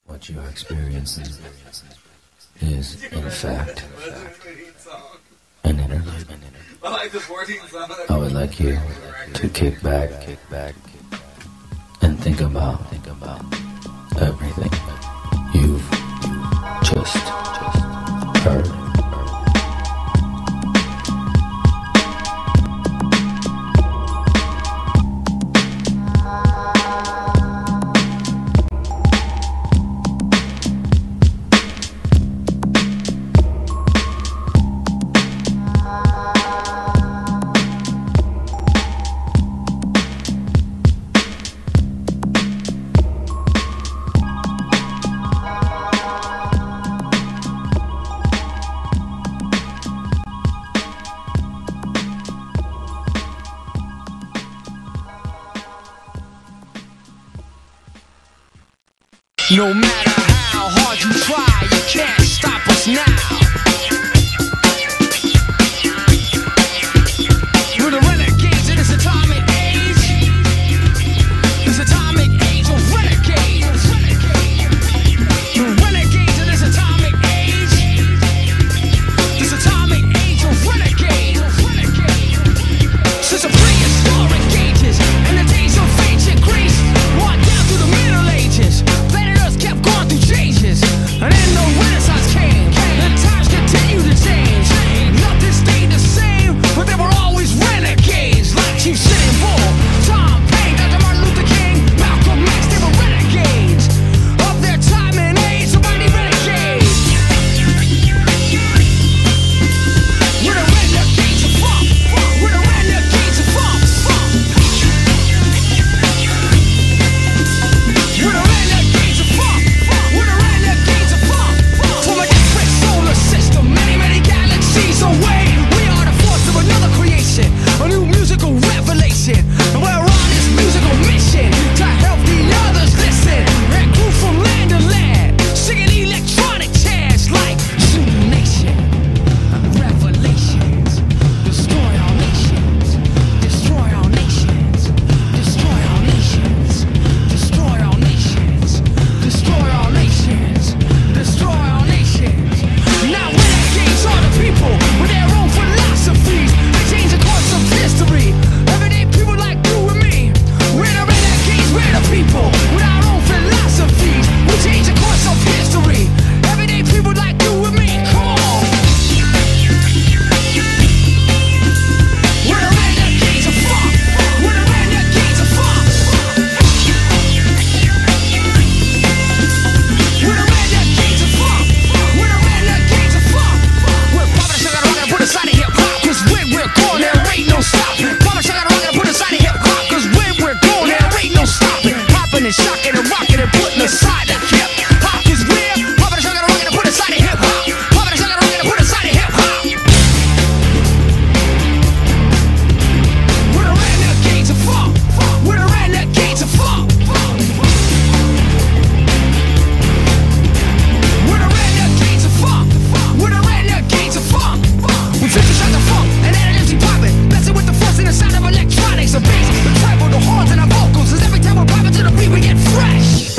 What you are experiencing is, in fact, an interlude. I would like you to kick back and think about everything you've just heard. No matter how hard you try, you can't stop us now. We're the renegades in this atomic age. This atomic age of renegades. The renegades in this atomic age. This atomic age of renegades. Since the prehistoric ages and the days of ancient Greece, on down through the Middle Ages, kept going through changes, and then the Renaissance came, and times continue to change. Nothing stayed the same, but they were always renegades, like Chief Sitting Bull, Tom Paine, Dr. Martin Luther King, Malcolm X. They were renegades of their time and age. Somebody renegades. We're the renegades of funk. We're the renegades of funk. We're the renegades of funk. We're the renegades of funk. From a different solar system, many galaxies away, we are the force of another creation, a new musical revelation, and we're on this musical mission to help the others listen, and grew from land to land, singing electronic chants like Zulu Nation, Revelations, destroy all nations, destroy all nations, destroy all nations, destroy all nations, destroy all nations, destroy all nations. Now renegades are the people with their own philosophies. They change the course of history. Everyday people like you and me. We're the renegades, we're the people with our own philosophies. We change the course of history. Everyday people like you and me. Come on. We're the renegades of funk. We're the renegades of funk. We're the renegades of funk. We're the renegades of funk. We're poppin' sugar, I'm gonna put aside of hip-hop, cause when we're going, there ain't no stopping. Poppin' sugar, I'm gonna put aside of hip-hop, cause when we're going, there ain't no stopping. Poppin' and shocking and rockin' and putting aside of hip-hop, cause we're poppin' sugar, I'm gonna put aside of hip-hop. Poppin' sugar, I'm gonna put aside of hip-hop. We're the renegades of funk. We're the renegades of funk. We're the renegades of funk. We're the renegades of funk. We 50 shots of funk and then an empty poppin', messing with the force and the sound of electronics, the bass, the treble, the horns, and our vocals. 'Cause every time we're poppin' to the beat, we get fresh.